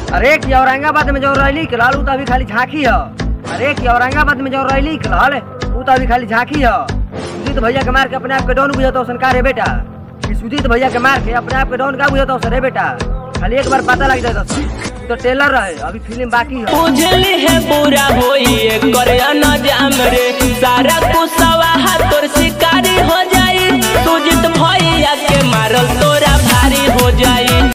अरे कि औरंगाबाद में जो रैली निकलल उ तो अभी खाली झांकी है। अरे कि औरंगाबाद में जो रैली निकलल उ तो अभी खाली झांकी है। सुजीत भैया के मार के अपने आप के डॉन बुझाता हसन का रे बेटा? कि सुजीत भैया के मार के अपने आप के डॉन का बुझाता हसन रे बेटा? खाली एक बार पता लग जाता तो टेलर रहे, अभी फिल्म बाकी है। बुझली है पूरा होई करे न जाम रे सारा